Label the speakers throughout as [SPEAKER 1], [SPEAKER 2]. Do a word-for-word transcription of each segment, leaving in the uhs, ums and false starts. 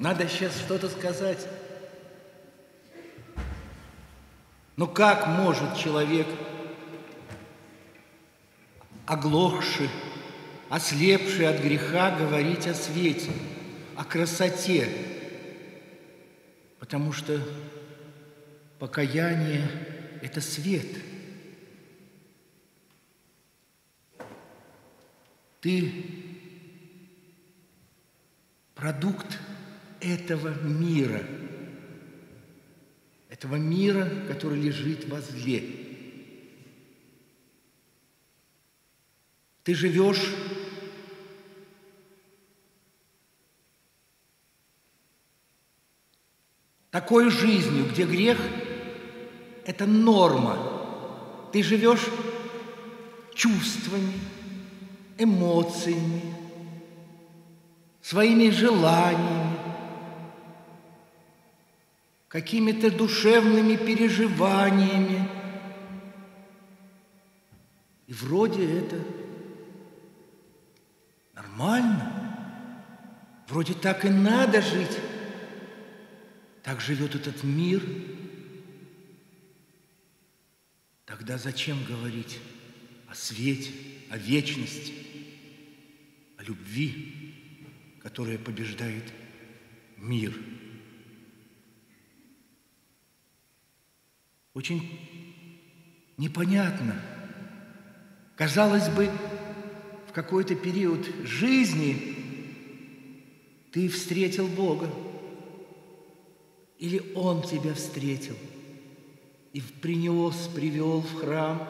[SPEAKER 1] Надо сейчас что-то сказать. Но как может человек, оглохший, ослепший от греха, говорить о свете, о красоте? Потому что покаяние – это свет. Ты продукт этого мира, этого мира, который лежит во зле. Ты живешь такой жизнью, где грех – это норма. Ты живешь чувствами, эмоциями, своими желаниями, какими-то душевными переживаниями. И вроде это нормально. Вроде так и надо жить. Так живет этот мир. Тогда зачем говорить о свете, о вечности, о любви, которая побеждает мир? Очень непонятно. Казалось бы, в какой-то период жизни ты встретил Бога, или Он тебя встретил и принес, привел в храм.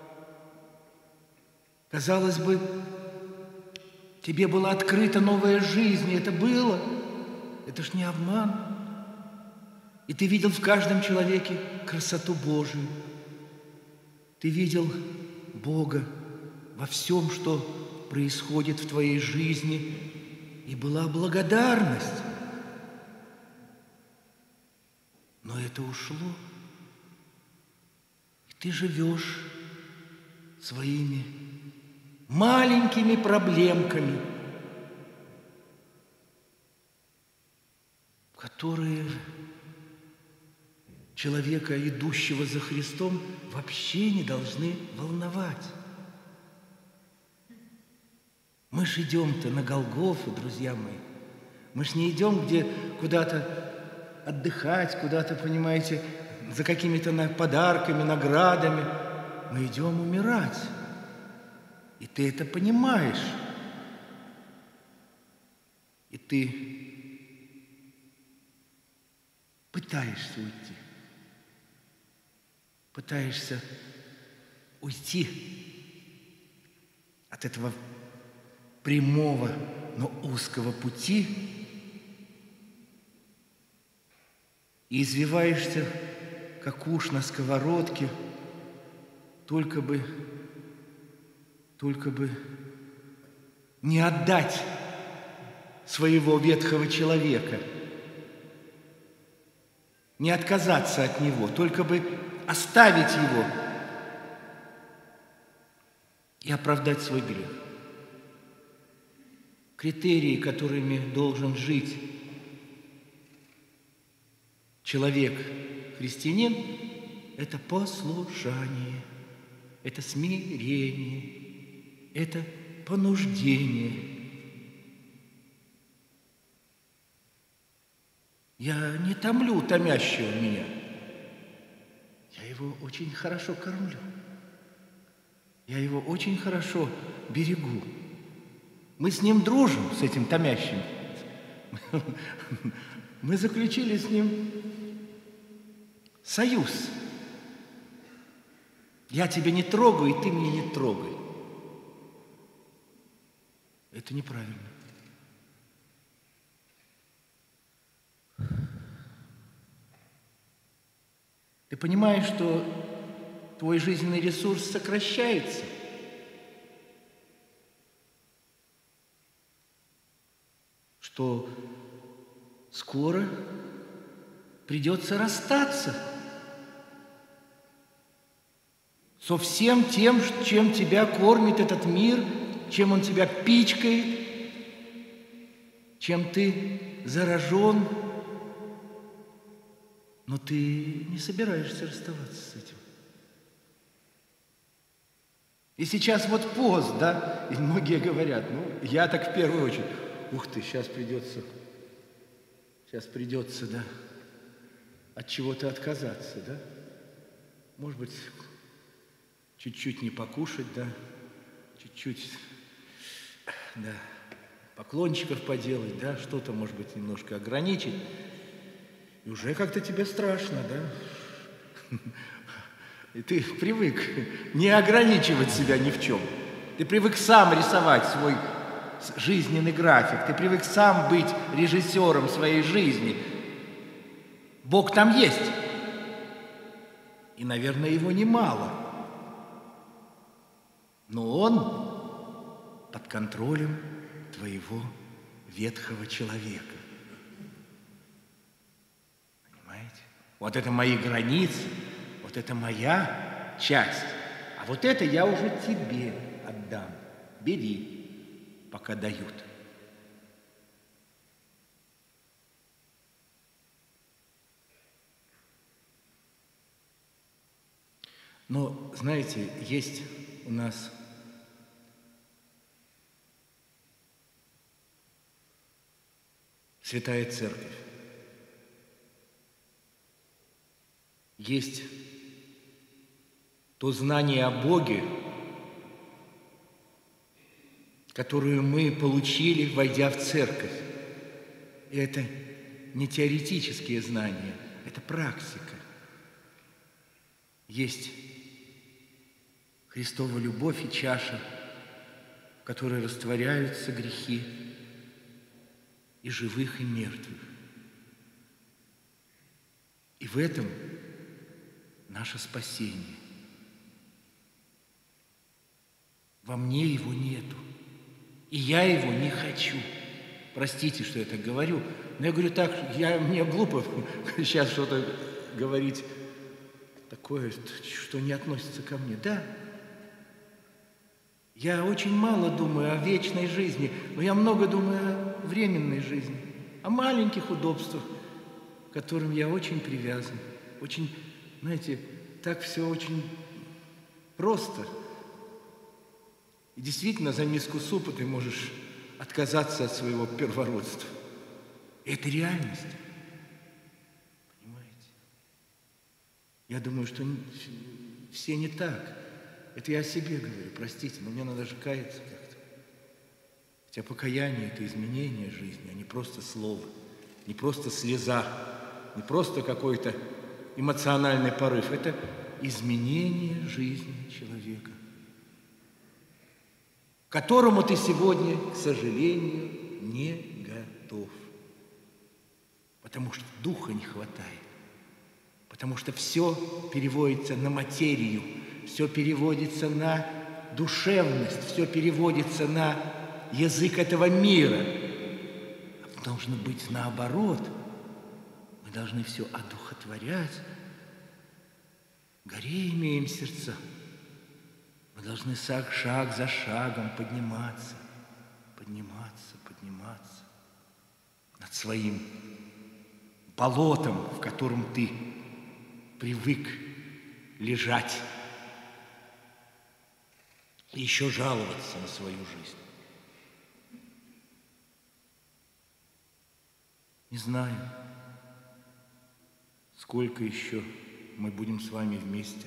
[SPEAKER 1] Казалось бы, тебе была открыта новая жизнь, и это было. Это ж не обман. И ты видел в каждом человеке красоту Божию. Ты видел Бога во всем, что происходит в твоей жизни, и была благодарность. Но это ушло, и ты живешь своими маленькими проблемками, которые человека, идущего за Христом, вообще не должны волновать. Мы же идем-то на Голгофу, друзья мои. Мы же не идем где куда-то отдыхать, куда-то, понимаете, за какими-то подарками, наградами. Мы идем умирать. И ты это понимаешь. И ты пытаешься уйти. Пытаешься уйти от этого прямого, но узкого пути и извиваешься, как уж на сковородке, только бы, только бы не отдать своего ветхого человека, не отказаться от него, только бы оставить его и оправдать свой грех. Критерии, которыми должен жить человек, христианин, это послушание, это смирение, это понуждение. Я не томлю томящего меня. Я его очень хорошо кормлю. Я его очень хорошо берегу. Мы с ним дружим, с этим томящим. Мы заключили с ним союз. Я тебя не трогаю, и ты меня не трогай. Это неправильно. Ты понимаешь, что твой жизненный ресурс сокращается. Что скоро придется расстаться со всем тем, чем тебя кормит этот мир, чем он тебя пичкает, чем чем ты заражен, но ты не собираешься расставаться с этим. И сейчас вот пост, да, и многие говорят, ну, я так в первую очередь, ух ты, сейчас придется, сейчас придется, да, от чего-то отказаться, да, может быть, чуть-чуть не покушать, да, чуть-чуть, да, поклончиков поделать, да, что-то, может быть, немножко ограничить, и уже как-то тебе страшно, да. И ты привык не ограничивать себя ни в чем. Ты привык сам рисовать свой жизненный график. Ты привык сам быть режиссером своей жизни. Бог там есть. И, наверное, его немало. Но он под контролем твоего ветхого человека. Понимаете? Вот это мои границы. Вот это моя часть, а вот это я уже тебе отдам. Бери, пока дают. Но, знаете, есть у нас Святая Церковь. Есть то знание о Боге, которое мы получили, войдя в церковь. И это не теоретические знания, это практика. Есть Христова любовь и чаша, в которой растворяются грехи и живых, и мертвых. И в этом наше спасение. Во мне его нету, и я его не хочу. Простите, что я так говорю, но я говорю так, я, мне глупо сейчас что-то говорить такое, что не относится ко мне. Да, я очень мало думаю о вечной жизни, но я много думаю о временной жизни, о маленьких удобствах, к которым я очень привязан. Очень, знаете, так все очень просто. И действительно, за миску супа ты можешь отказаться от своего первородства. И это реальность. Понимаете? Я думаю, что все не так. Это я о себе говорю, простите, но мне надо же каяться как-то. Хотя покаяние – это изменение жизни, а не просто слово, не просто слеза, не просто какой-то эмоциональный порыв. Это изменение жизни человека, к которому ты сегодня, к сожалению, не готов. Потому что духа не хватает. Потому что все переводится на материю, все переводится на душевность, все переводится на язык этого мира. А должно быть наоборот. Мы должны все одухотворять. Горе имеем сердца. Мы должны шаг, шаг за шагом подниматься, подниматься, подниматься над своим болотом, в котором ты привык лежать и еще жаловаться на свою жизнь. Не знаю, сколько еще мы будем с вами вместе.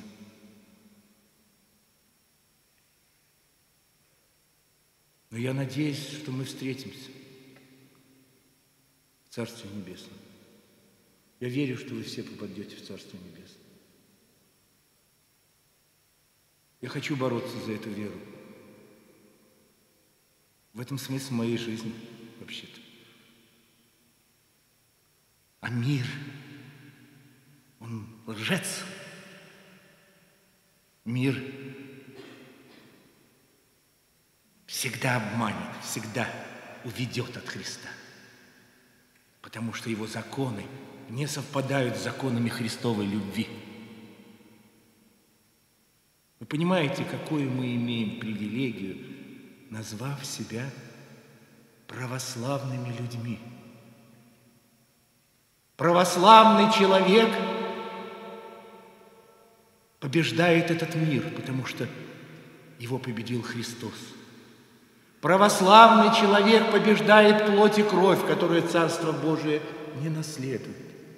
[SPEAKER 1] Но я надеюсь, что мы встретимся в Царстве Небесном. Я верю, что вы все попадете в Царство Небесное. Я хочу бороться за эту веру. В этом смысл моей жизни, вообще-то. А мир, он лжец. Мир всегда обманет, всегда уведет от Христа. Потому что его законы не совпадают с законами Христовой любви. Вы понимаете, какую мы имеем привилегию, назвав себя православными людьми. Православный человек побеждает этот мир, потому что его победил Христос. Православный человек побеждает плоть и кровь, которую Царство Божие не наследует.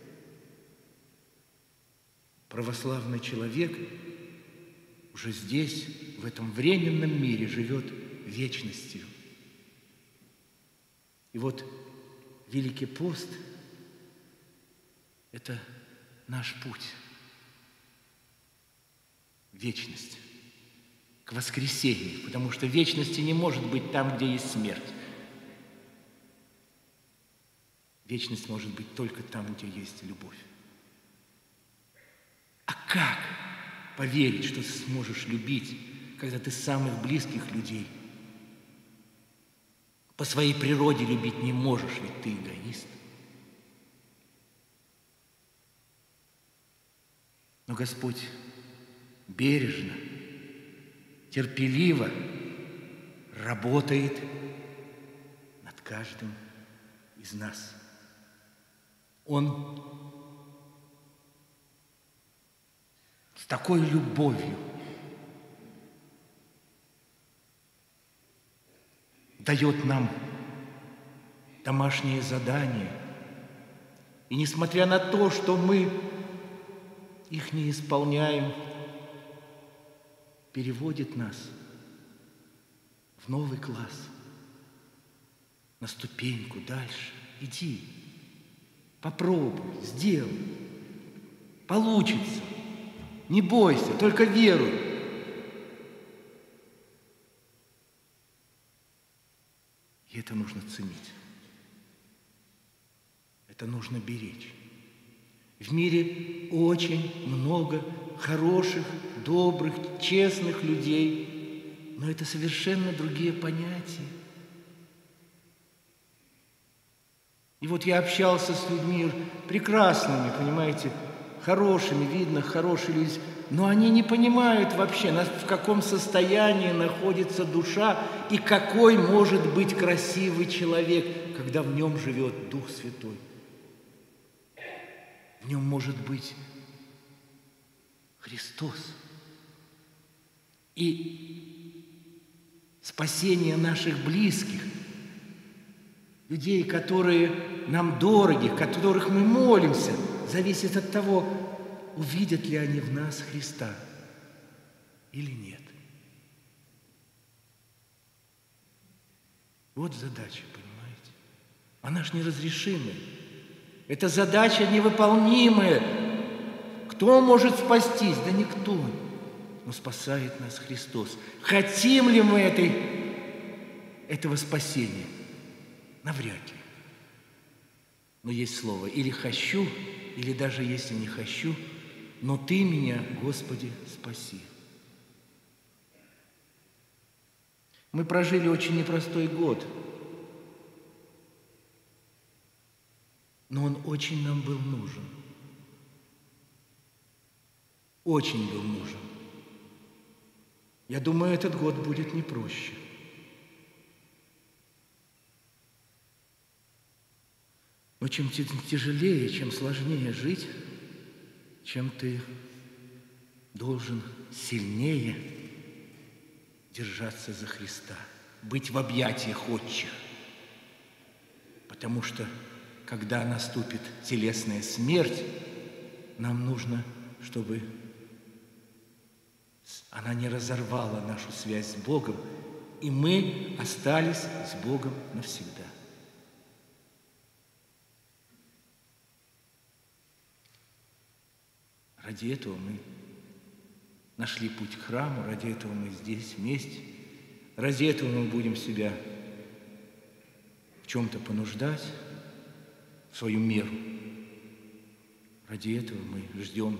[SPEAKER 1] Православный человек уже здесь, в этом временном мире, живет вечностью. И вот Великий пост – это наш путь в вечность, к воскресению, потому что вечности не может быть там, где есть смерть. Вечность может быть только там, где есть любовь. А как поверить, что ты сможешь любить, когда ты самых близких людей по своей природе любить не можешь, ведь ты эгоист? Но Господь бережно, терпеливо работает над каждым из нас. Он с такой любовью дает нам домашние задания. И несмотря на то, что мы их не исполняем, переводит нас в новый класс, на ступеньку дальше. Иди, попробуй, сделай. Получится. Не бойся, только веруй. И это нужно ценить. Это нужно беречь. В мире очень много хороших, добрых, честных людей, но это совершенно другие понятия. И вот я общался с людьми прекрасными, понимаете, хорошими, видно, хорошие люди, но они не понимают вообще, в каком состоянии находится душа и какой может быть красивый человек, когда в нем живет Дух Святой. В нем может быть Христос. И спасение наших близких, людей, которые нам дороги, которых мы молимся, зависит от того, увидят ли они в нас Христа или нет. Вот задача, понимаете? Она ж неразрешимая. Это задача невыполнимая. Кто может спастись? Да никто. Но спасает нас Христос. Хотим ли мы этой, этого спасения? Навряд ли. Но есть слово «или хочу», или даже если не хочу, но Ты меня, Господи, спаси. Мы прожили очень непростой год, но он очень нам был нужен. Очень был нужен. Я думаю, этот год будет не проще. Но чем тяжелее, чем сложнее жить, чем ты должен сильнее держаться за Христа, быть в объятиях отчих. Потому что, когда наступит телесная смерть, нам нужно, чтобы она не разорвала нашу связь с Богом, и мы остались с Богом навсегда. Ради этого мы нашли путь к храму, ради этого мы здесь вместе, ради этого мы будем себя в чем-то понуждать, в свою меру. Ради этого мы ждем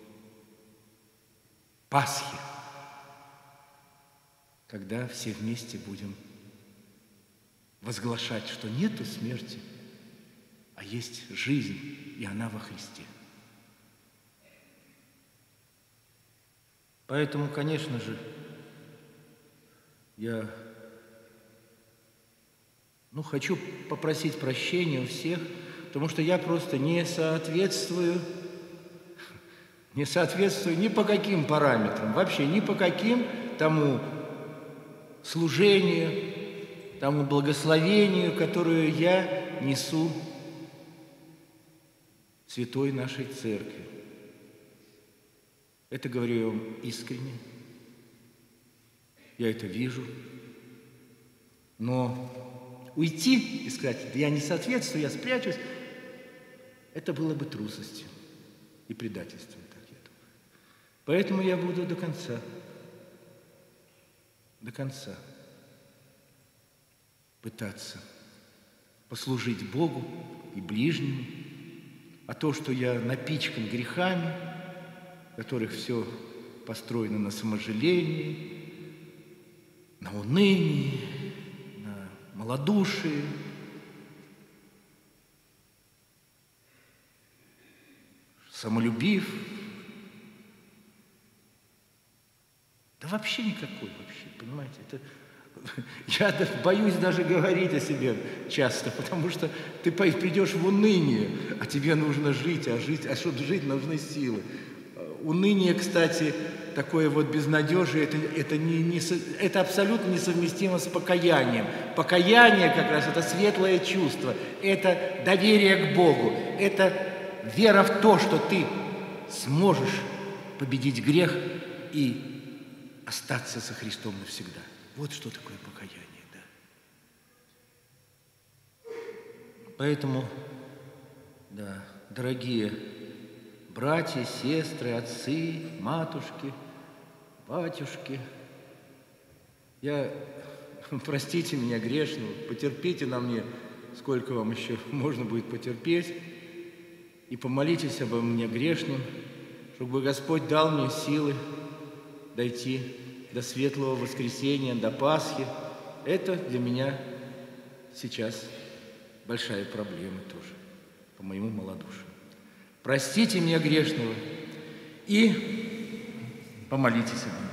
[SPEAKER 1] Пасхи, когда все вместе будем возглашать, что нету смерти, а есть жизнь, и она во Христе. Поэтому, конечно же, я Ну, хочу попросить прощения у всех, потому что я просто не соответствую, не соответствую ни по каким параметрам, вообще ни по каким тому служению, тому благословению, которое я несу святой нашей Церкви. Это говорю я вам искренне. Я это вижу. Но уйти и сказать, я не соответствую, я спрячусь, это было бы трусостью и предательством, так я думаю. Поэтому я буду до конца, до конца пытаться послужить Богу и ближнему, а то, что я напичкан грехами, в которых все построено на саможалении, на унынии, на малодушии, самолюбив, да вообще никакой вообще, понимаете, это... Я боюсь даже говорить о себе часто, потому что ты придешь в уныние, а тебе нужно жить, а, жить, а чтобы жить, нужны силы. Уныние, кстати, такое вот безнадежие, это, это, не, не, это абсолютно несовместимо с покаянием. Покаяние как раз это светлое чувство, это доверие к Богу, это вера в то, что ты сможешь победить грех и остаться со Христом навсегда. Вот что такое покаяние, да. Поэтому, да, дорогие братья, сестры, отцы, матушки, батюшки, я, простите меня грешного, потерпите на мне, сколько вам еще можно будет потерпеть, и помолитесь обо мне грешным, чтобы Господь дал мне силы дойти до светлого воскресения, до Пасхи. Это для меня сейчас большая проблема тоже, по моему малодушию. Простите меня грешного и помолитесь обо мне.